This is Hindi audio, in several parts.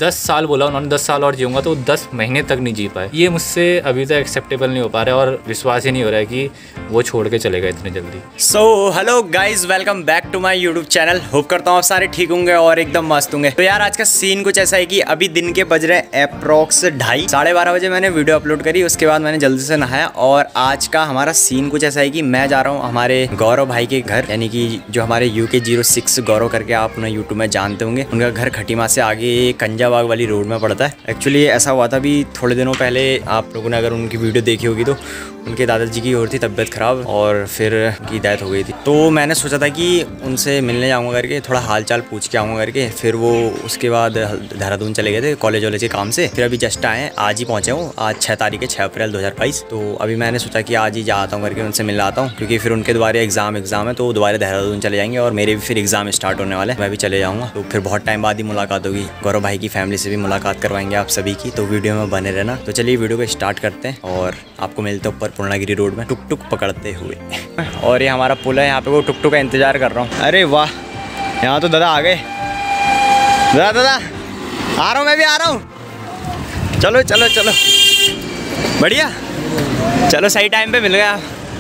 10 साल बोला उन्होंने, 10 साल और जीऊंगा, तो 10 महीने तक नहीं जी पाए। ये मुझसे अभी तक एक्सेप्टेबल नहीं हो पा रहा है और विश्वास ही नहीं हो रहा है कि वो छोड़ के चलेगा इतने जल्दी। So hello guys, welcome back to my YouTube channel. Hope करता हूँ आप सारे ठीक होंगे और एकदम मस्त होंगे। तो यार आज का सीन कुछ ऐसा है कि अभी दिन के बज रहे अप्रॉक्स 2:30 साढ़े 12 बजे मैंने वीडियो अपलोड करी। उसके बाद मैंने जल्दी से नहाया और आज का हमारा सीन कुछ ऐसा है कि मैं जा रहा हूँ हमारे गौरव भाई के घर, यानी कि जो हमारे UK06 गौरव करके आप उन्हें यूट्यूब में जानते होंगे। उनका घर खटीमा से आगे कंजाबाग वाली रोड में पड़ता है। एक्चुअली ऐसा हुआ था अभी थोड़े दिनों पहले, आप लोगों ने अगर उनकी वीडियो देखी होगी तो उनके दादाजी की और थी तबीयत ख़राब और फिर उनकी डेथ हो गई थी। तो मैंने सोचा था कि उनसे मिलने जाऊंगा करके, थोड़ा हाल चाल पूछ के आऊँगा करके। फिर वो उसके बाद देहरादून चले गए थे कॉलेज वॉलेज के काम से। फिर अभी जस्ट आए, आज ही पहुँचे हूँ। आज 6 तारीख है, 6 अप्रैल 2022। तो अभी मैंने सोचा कि आज ही जाता हूँ करके उनसे मिल आता हूँ, क्योंकि फिर उनके दोबारा एग्ज़ाम है तो दोबारा देहरादून चले जाएंगे और मेरे भी फिर एग्ज़ाम स्टार्ट होने वाले हैं। मैं भी चले जाऊँगा, तो फिर बहुत टाइम बाद ही मुलाकात होगी। गौरव भाई की फैमिली से भी मुलाकात करवाएंगे आप सभी की, तो वीडियो में बने रहना। तो चलिए वीडियो को स्टार्ट करते हैं और आपको मिलते हैं ऊपर पूर्णागिरी रोड में टुक टुक पकड़ते हुए। और ये हमारा पुल है, यहाँ पे वो टुक टुक का इंतजार कर रहा हूँ। अरे वाह, यहाँ तो दादा आ गए। दादा आ रहा हूँ, मैं भी आ रहा हूँ। चलो चलो चलो, बढ़िया, चलो सही टाइम पे मिल गया।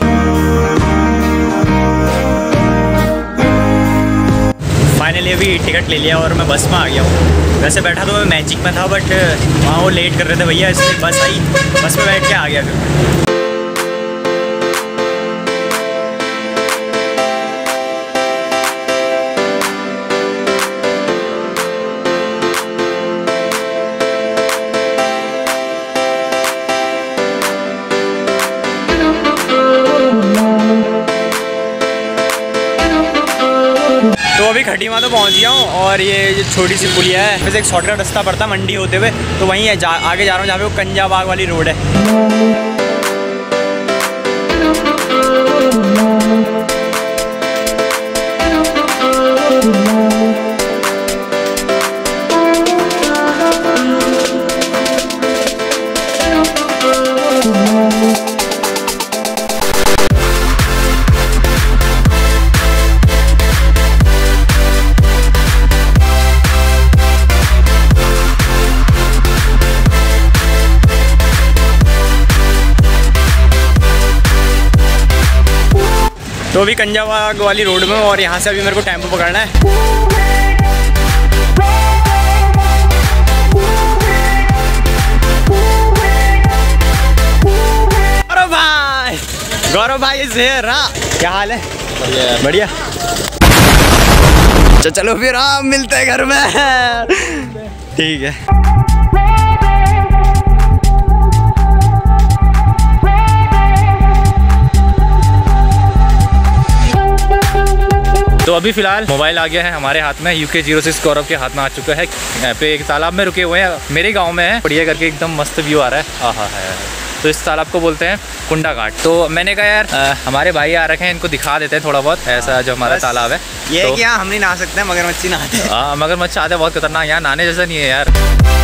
फाइनली अभी टिकट ले लिया और मैं बस में आ गया हूँ। वैसे बैठा तो मैं मैजिक में था, बट वहाँ वो लेट कर रहे थे भैया, इसलिए बस आई, बस में बैठ के आ गया फिर। तो अभी खटीमा तो पहुंच गया हूँ और ये जो छोटी सी पुलिया है, वैसे एक शॉर्टकट रास्ता पड़ता है मंडी होते हुए, तो वहीं है आगे जा रहा हूँ जहाँ पे वो कंजाबाग वाली रोड है। तो अभी कंजाबाग वाली रोड में, और यहाँ से अभी मेरे को टेम्पो पकड़ना है। गौरव भाई इज हियर। क्या हाल है? बढ़िया। चलो फिर मिलते हैं घर में। ठीक है। तो अभी फिलहाल मोबाइल आ गया है हमारे हाथ में, UK06 गौरव के हाथ में आ चुका है। यहाँ पे एक तालाब में रुके हुए हैं, मेरे गांव में है, बढ़िया करके एकदम मस्त व्यू आ रहा है। आहा है। तो इस तालाब को बोलते हैं कुंडा घाट। तो मैंने कहा यार हमारे भाई आ रखे हैं, इनको दिखा देते हैं थोड़ा बहुत, ऐसा जो हमारा तालाब है। ये तो, कि यहाँ हम नहीं नहा सकते, मगरमच्छ नहाते हैं। हाँ, मगरमच्छ आते हैं, बहुत खतरनाक, यहाँ नहाने जैसा नहीं है यार।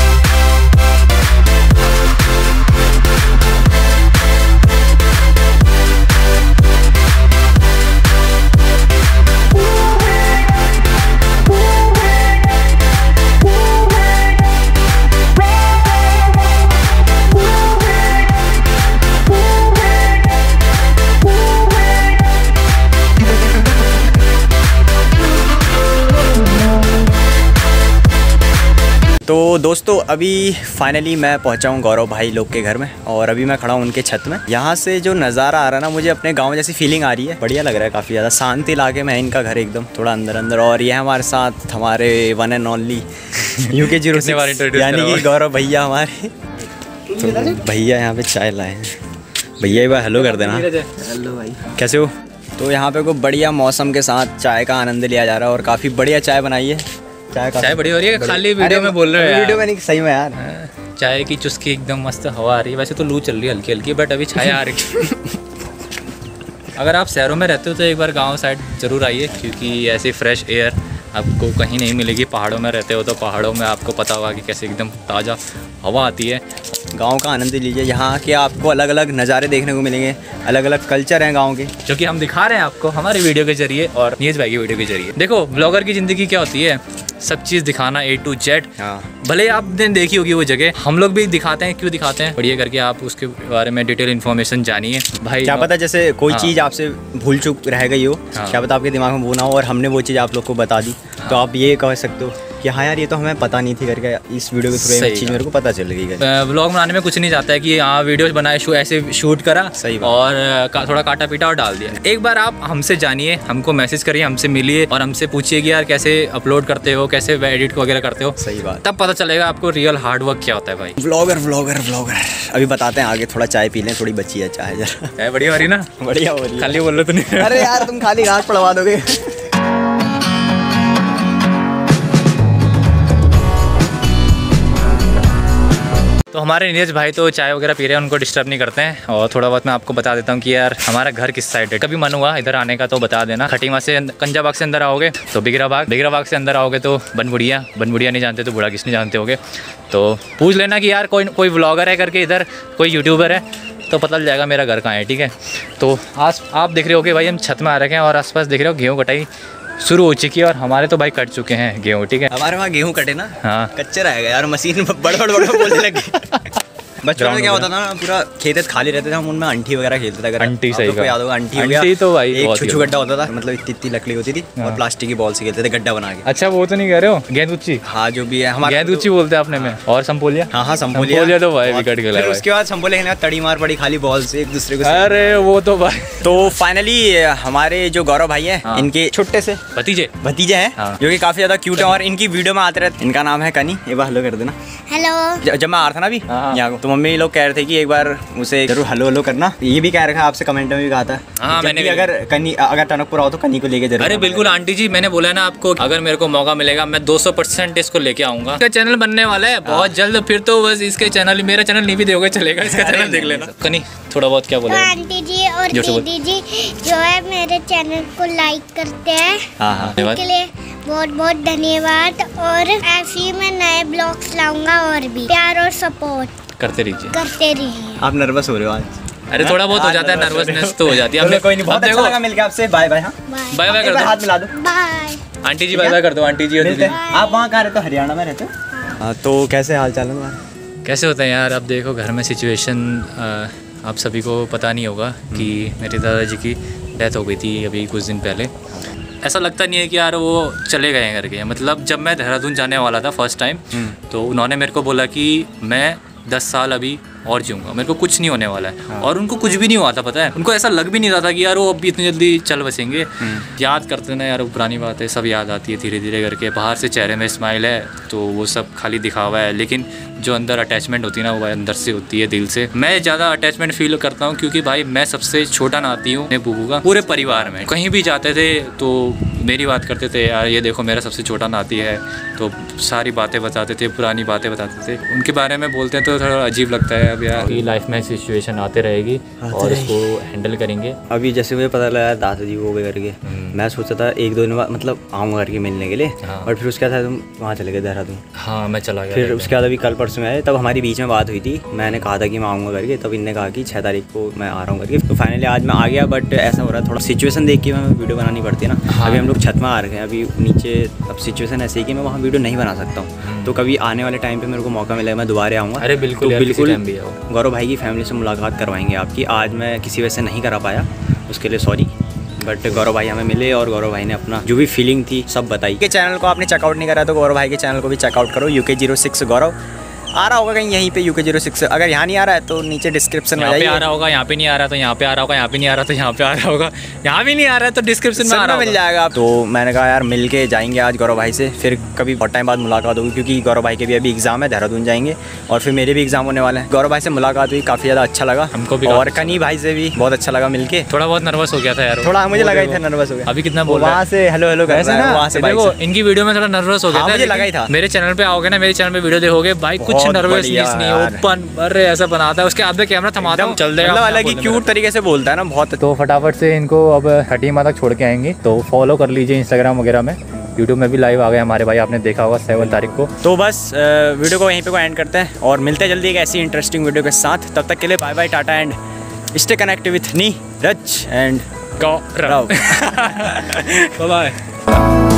तो दोस्तों अभी फाइनली मैं पहुंचा हूं गौरव भाई लोग के घर में, और अभी मैं खड़ा हूं उनके छत में। यहाँ से जो नज़ारा आ रहा है ना, मुझे अपने गांव जैसी फीलिंग आ रही है। बढ़िया लग रहा है, काफ़ी ज़्यादा शांति इलाके में है इनका घर, एकदम थोड़ा अंदर अंदर। और ये हमारे साथ हमारे वन एंड ओनली UK06 यानी कि गौरव भैया हमारे। तो भैया यहाँ पे चाय लाए हैं, भैया एक बार हेलो कर देना। हेलो भाई, कैसे हो? तो यहाँ पे कोई बढ़िया मौसम के साथ चाय का आनंद लिया जा रहा है और काफ़ी बढ़िया चाय बनाई है। चाय बढ़िया हो रही है, खाली वीडियो में बोल रहे हो? वीडियो में नहीं, सही में यार। चाय की चुस्की, एकदम मस्त हवा आ रही है। वैसे तो लू चल रही है हल्की हल्की, बट अभी चाय आ रही है। अगर आप शहरों में रहते हो तो एक बार गांव साइड ज़रूर आइए, क्योंकि ऐसी फ्रेश एयर आपको कहीं नहीं मिलेगी। पहाड़ों में रहते हो तो पहाड़ों में आपको पता होगा कि कैसे एकदम ताज़ा हवा आती है। गांव का आनंद लीजिए, यहाँ के आपको अलग अलग नज़ारे देखने को मिलेंगे, अलग अलग कल्चर हैं गांव के, जो कि हम दिखा रहे हैं आपको हमारी वीडियो के जरिए और नीज भाई की वीडियो के जरिए। देखो ब्लॉगर की ज़िंदगी क्या होती है, सब चीज़ दिखाना A to Z। हाँ। भले आपने देखी होगी वो जगह, हम लोग भी दिखाते हैं। क्यों दिखाते हैं? बढ़िया करके आप उसके बारे में डिटेल इन्फॉर्मेशन जानिए भाई। क्या पता जैसे कोई हाँ। चीज़ आपसे भूल चूक रह गई हो, हाँ। क्या पता आपके दिमाग में वो ना हो और हमने वो चीज़ आप लोग को बता दी, तो आप ये कह सकते हो कि हाँ यार ये तो हमें पता नहीं थी करके इस वीडियो के थ्रू ये चीज़ मेरे को पता चल गई। व्लॉग बनाने में कुछ नहीं जाता है कि हाँ वीडियो बनाए, ऐसे शूट करा सही बात। और थोड़ा काटा पीटा और डाल दिया। एक बार आप हमसे जानिए, हमको मैसेज करिए, हमसे मिलिए और हमसे पूछिए कि यार कैसे अपलोड करते हो, कैसे एडिट वगैरह करते हो। सही बात। तब पता चलेगा आपको रियल हार्ड वर्क क्या होता है भाई। व्लॉगर व्लॉगर व्लॉगर अभी बताते हैं आगे। थोड़ा चाय पी लें, थोड़ी बची है चाय जरा। बढ़िया हो रही ना? बढ़िया हो रही। खाली बोल रहे तो नहीं? अरे यार तुम खाली घाट पड़वा दोगे। तो हमारे नीरज भाई तो चाय वगैरह पी रहे हैं, उनको डिस्टर्ब नहीं करते हैं। और थोड़ा बहुत मैं आपको बता देता हूँ कि यार हमारा घर किस साइड है। कभी मन हुआ इधर आने का तो बता देना। खटीमा से कंजा बाग से अंदर आओगे तो बिगरा बाग से अंदर आओगे तो बनबुड़िया नहीं जानते तो बूढ़ा किसने जानते होगे, तो पूछ लेना कि यार कोई व्लॉगर है करके, इधर कोई यूट्यूबर है, तो पता चल जाएगा मेरा घर कहाँ है। ठीक है, तो आज आप देख रहे होगे भाई हम छत में आ रखे हैं और आसपास देख रहे हो गेहूँ कटाई शुरू हो चुकी है और हमारे तो भाई कट चुके हैं गेहूँ। ठीक है, हमारे वहाँ गेहूँ कटे ना, हाँ कच्चे रह गए यार, मशीन बड़ बोलने लगी। बचपन में क्या होता था ना, पूरा खेत खाली रहते थे, हम उनमें अंटी वगैरह खेलते थे। अगर अंटी सही आपको याद होगा, अंटी हो गया, अंटी तो भाई एक छुछू गड्ढा होता था, मतलब इतनी लकड़ी होती थी और प्लास्टिक की बॉल से खेलते थे गड्ढा बना के। अच्छा वो तो नहीं कह रहे हो गेंदुच्ची? हाँ जो भी है हमारे गेंदुच्ची बोलते हैं अपने में। और संपोलिया? हाँ संपोलिया तो भाई विकेट खेला। फिर उसके बाद संपोलिया खेलने तड़ी मार पड़ी खाली बॉल से एक दूसरे को। अरे वो तो भाई। तो फाइनली हमारे जो गौरव भाई है, इनके छोटे से भतीजे हैं जो कि काफी ज्यादा क्यूट है और इनकी वीडियो में आते रहते। इनका नाम है कनी। एक बार हेलो कर देना। हेलो। जब मैं आ रहा था ना अभी यहाँ, तो मम्मी लोग कह रहे थे कि एक बार उसे जरूर हेलो करना। ये भी कह रखा आपसे कमेंट में भी कहा था। हाँ मैंने अगर टनकपुर आओ तो कनी को लेके जरूर। अरे बिल्कुल आंटी जी, मैंने बोला ना आपको, अगर मेरे को मौका मिलेगा मैं 200% इसको लेके आऊंगा। इसका चैनल बनने वाला है बहुत जल्द, फिर तो बस इसके चैनल, मेरा चैनल नहीं भी देखोगे चलेगा, इसका चैनल देख लेना। कनी थोड़ा बहुत क्या बोला? आंटी जी और दीदी जी जो है मेरे चैनल को लाइक करते हैं, उसके लिए बहुत बहुत धन्यवाद। और ऐसे ही मैं नए ब्लॉग्स लाऊंगा और भी प्यार और सपोर्ट करते रहिए। आप नर्वस हो रहे हो आज? अरे थोड़ा बहुत हो जाता है, नर्वसनेस तो हो जाती है। हमने कोई नहीं, बहुत अच्छा लगा मिलके आपसे। Bye bye. बाय बाय कर दो, हाथ मिला दो। बाय आंटी जी, बाय बाय कर दो आंटी जी। आप वहाँ कहाँ रहते हो? हरियाणा में रहते हो? तो कैसे हाल चाल है? कैसे होता है यार, अब देखो घर में सिचुएशन आप सभी को पता नहीं होगा कि मेरे दादाजी की डेथ हो गई थी अभी कुछ दिन पहले। ऐसा लगता नहीं है कि यार वो चले गए हैं करके। मतलब जब मैं देहरादून जाने वाला था फर्स्ट टाइम, तो उन्होंने मेरे को बोला कि मैं 10 साल अभी और जीऊँगा, मेरे को कुछ नहीं होने वाला है। और उनको कुछ भी नहीं हुआ था, पता है। उनको ऐसा लग भी नहीं रहा था कि यार वो अभी इतनी जल्दी चल बसेंगे। याद करते ना यार, वो पुरानी बातें सब याद आती है धीरे धीरे करके। बाहर से चेहरे में स्माइल है तो वो सब खाली दिखावा है, लेकिन जो अंदर अटैचमेंट होती है ना, वो अंदर से होती है, दिल से। मैं ज़्यादा अटैचमेंट फील करता हूँ क्योंकि भाई मैं सबसे छोटा नाती हूँ अपने बुबू का पूरे परिवार में। कहीं भी जाते थे तो मेरी बात करते थे, यार ये देखो मेरा सबसे छोटा नाती है, तो सारी बातें बताते थे, पुरानी बातें बताते थे। उनके बारे में बोलते हैं तो थोड़ा अजीब लगता है। अब यार लाइफ में सिचुएशन आते रहेगी और इसको हैंडल करेंगे। अभी जैसे मुझे पता लगा दादाजी को भी करके, मैं सोचा था 1-2 दिन बाद मतलब आऊँगा करके मिलने के लिए, और फिर उसके बाद तुम वहाँ चले गए देहरादून। हाँ मैं चला गया। फिर उसके बाद अभी कल परसों में आए, तब हमारी बीच में बात हुई थी। मैंने कहा था कि मैं आऊँगा करके, तब इनने कहा कि 6 तारीख को मैं आ रहा हूँ करके। तो फाइनली आज मैं आ गया, बट ऐसा हो रहा है थोड़ा सिचुएशन देख के मैं वीडियो बनानी पड़ती है ना। अभी हम लोग छत में आ रखे हैं, अभी नीचे अब सिचुएशन ऐसी है कि मैं वहाँ वीडियो नहीं बना सकता हूँ। तो कभी आने वाले टाइम पे मेरे को मौका मिलेगा मैं दोबारा आऊँगा। अरे बिल्कुल, तो बिल्कुल गौरव भाई की फैमिली से मुलाकात करवाएंगे आपकी। आज मैं किसी वजह से नहीं करा पाया, उसके लिए सॉरी। बट गौरव भाई हमें मिले और गौरव भाई ने अपना जो भी फीलिंग थी सब बताई। के चैनल को आपने चेकआउट नहीं करा तो गौरव भाई के चैनल को भी चेकआउट करो। UK06 गौरव आ रहा होगा कहीं यहीं पे UK06। अगर यहाँ नहीं आ रहा है तो नीचे डिस्क्रिप्शन में आ रहा होगा, यहाँ पे नहीं आ रहा तो यहाँ पे आ रहा होगा, यहाँ पे नहीं आ रहा तो यहाँ पे आ रहा होगा, यहाँ भी नहीं आ रहा है तो डिस्क्रिप्शन में आ रहा मिल जाएगा। तो मैंने कहा यार मिल के जाएंगे आज गौरव भाई से, फिर कभी बहुत टाइम बाद मुलाकात होगी क्योंकि गौरव भाई के भी अभी एग्जाम है, देहरादून जाएंगे और फिर मेरे भी एग्जाम होने वाले हैं। गौरव भाई से मुलाकात हुई, काफ़ी ज़्यादा अच्छा लगा हमको भी, और कनी भाई से भी बहुत अच्छा लगा मिलके। थोड़ा बहुत नर्वस हो गया था यार, थोड़ा मुझे लगा ही था नर्वस हो गया। अभी कितना बोल वहाँ से हेलो हेलो कर रहा है, वहाँ से देखो इनकी वीडियो में थोड़ा नर्वस हो गया था, मुझे लगा ही था। मेरे चैनल पे आओगे ना, मेरे चैनल पे वीडियो देखोगे भाई, कुछ नर्वसनेस नहीं, ओपन अरे ऐसा बनाता है। उसके हाथ में कैमरा थमाता हूं, चल देगा, मतलब अलग ही क्यूट तरीके से बोलता है ना बहुत। तो फटाफट से इनको अब खटीमा तक छोड़ के आएंगे, तो फॉलो कर लीजिए इंस्टाग्राम वगैरह में। यूट्यूब में भी लाइव आ गए हमारे भाई, आपने देखा होगा 7 तारीख को। तो बस वीडियो को यहीं पे एंड करते हैं और मिलते हैं जल्दी एक ऐसी इंटरेस्टिंग वीडियो के साथ। तब तक के लिए बाय बाय, टाटा and stay connected with Neeraj and Gaurav. Bye bye.